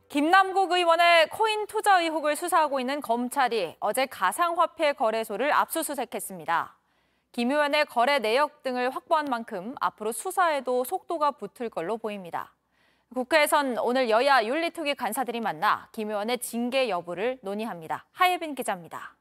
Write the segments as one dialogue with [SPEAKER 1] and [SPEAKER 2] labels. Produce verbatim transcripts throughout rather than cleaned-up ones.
[SPEAKER 1] 김남국 의원의 코인 투자 의혹을 수사하고 있는 검찰이 어제 가상화폐 거래소를 압수수색했습니다. 김 의원의 거래 내역 등을 확보한 만큼 앞으로 수사에도 속도가 붙을 걸로 보입니다. 국회에선 오늘 여야 윤리특위 간사들이 만나 김 의원의 징계 여부를 논의합니다. 하예빈 기자입니다.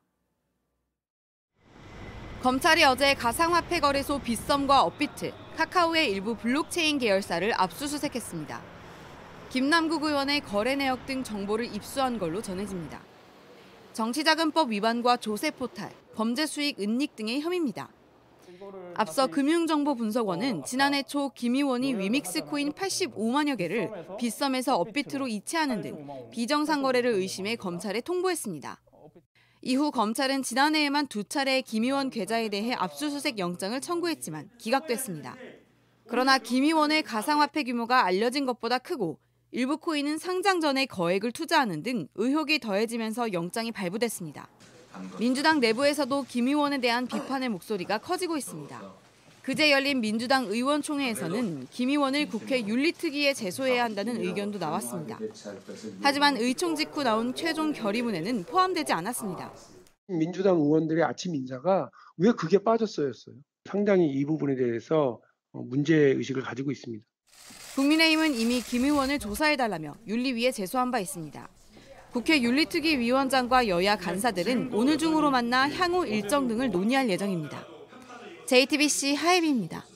[SPEAKER 2] 검찰이 어제 가상화폐 거래소 빗썸과 업비트, 카카오의 일부 블록체인 계열사를 압수수색했습니다. 김남국 의원의 거래 내역 등 정보를 입수한 걸로 전해집니다. 정치자금법 위반과 조세 포탈, 범죄 수익 은닉 등의 혐의입니다. 앞서 금융정보분석원은 지난해 초 김 의원이 위믹스 코인 팔십오만여 개를 빗썸에서 업비트로 이체하는 등 비정상 거래를 의심해 검찰에 통보했습니다. 이후 검찰은 지난해에만 두 차례 김 의원 계좌에 대해 압수수색 영장을 청구했지만 기각됐습니다. 그러나 김 의원의 가상화폐 규모가 알려진 것보다 크고 일부 코인은 상장 전에 거액을 투자하는 등 의혹이 더해지면서 영장이 발부됐습니다. 민주당 내부에서도 김 의원에 대한 비판의 목소리가 커지고 있습니다. 그제 열린 민주당 의원총회에서는 김 의원을 국회 윤리특위에 제소해야 한다는 의견도 나왔습니다. 하지만 의총 직후 나온 최종 결의문에는 포함되지 않았습니다.
[SPEAKER 3] 민주당 의원들의 아침 인사가 왜 그게 빠졌어였어요. 상당히 이 부분에 대해서 문제의식을 가지고 있습니다.
[SPEAKER 2] 국민의힘은 이미 김 의원을 조사해달라며 윤리위에 제소한 바 있습니다. 국회 윤리특위 위원장과 여야 간사들은 오늘 중으로 만나 향후 일정 등을 논의할 예정입니다. 제이티비씨 하예빈입니다.